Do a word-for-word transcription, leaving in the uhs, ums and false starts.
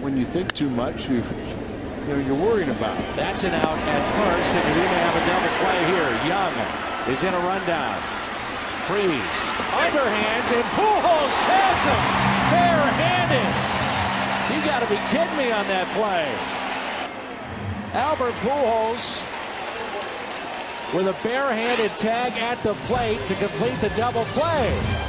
when you think too much, you, you know, you're worried about. That's an out at first, and we may have a double play here. Young is in a rundown. Freeze. Underhands, and Pujols tags him barehanded. You got to be kidding me on that play. Albert Pujols with a barehanded tag at the plate to complete the double play.